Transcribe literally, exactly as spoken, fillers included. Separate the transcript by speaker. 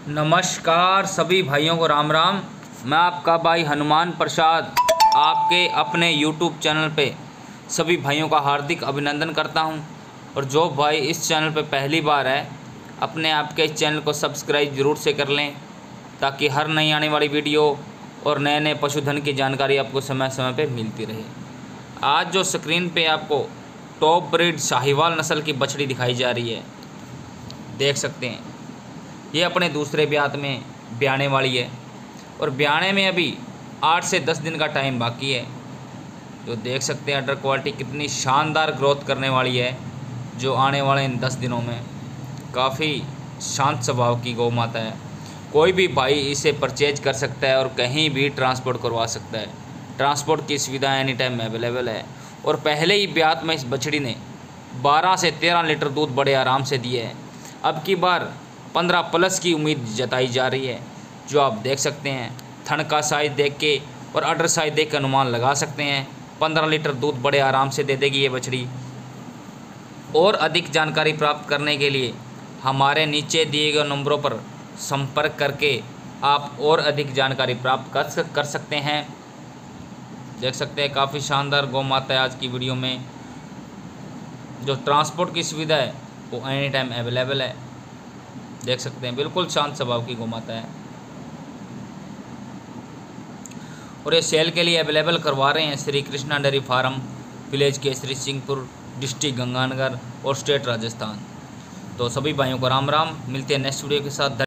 Speaker 1: नमस्कार सभी भाइयों को राम राम। मैं आपका भाई हनुमान प्रसाद आपके अपने यूट्यूब चैनल पे सभी भाइयों का हार्दिक अभिनंदन करता हूं। और जो भाई इस चैनल पे पहली बार है अपने आपके इस चैनल को सब्सक्राइब ज़रूर से कर लें, ताकि हर नई आने वाली वीडियो और नए नए पशुधन की जानकारी आपको समय समय पे मिलती रहे। आज जो स्क्रीन पे आपको टॉप ब्रीड साहिवाल नस्ल की बछड़ी दिखाई जा रही है, देख सकते हैं ये अपने दूसरे ब्यात में ब्याने वाली है और ब्याने में अभी आठ से दस दिन का टाइम बाकी है। जो देख सकते हैं अडर क्वालिटी कितनी शानदार ग्रोथ करने वाली है, जो आने वाले इन दस दिनों में काफ़ी शांत स्वभाव की गौ माता है। कोई भी भाई इसे परचेज कर सकता है और कहीं भी ट्रांसपोर्ट करवा सकता है। ट्रांसपोर्ट की सुविधा एनी टाइम अवेलेबल है। और पहले ही ब्यात में इस बछड़ी ने बारह से तेरह लीटर दूध बड़े आराम से दिए है। अब की बार पंद्रह प्लस की उम्मीद जताई जा रही है। जो आप देख सकते हैं थन का साइज देख के और अडर साइज देख के अनुमान लगा सकते हैं पंद्रह लीटर दूध बड़े आराम से दे देगी ये बछड़ी। और अधिक जानकारी प्राप्त करने के लिए हमारे नीचे दिए गए नंबरों पर संपर्क करके आप और अधिक जानकारी प्राप्त कर कर सकते हैं। देख सकते हैं काफ़ी शानदार गौ माता है। आज की वीडियो में जो ट्रांसपोर्ट की सुविधा है वो एनी टाइम अवेलेबल है। देख सकते हैं बिल्कुल शांत स्वभाव की गौ माता है और ये सेल के लिए अवेलेबल करवा रहे हैं Shri Krishna dairy farm, village Kesari Singhpur, district Ganganagar और स्टेट राजस्थान। तो सभी भाइयों को राम राम। मिलते हैं नेक्स्ट वीडियो के साथ।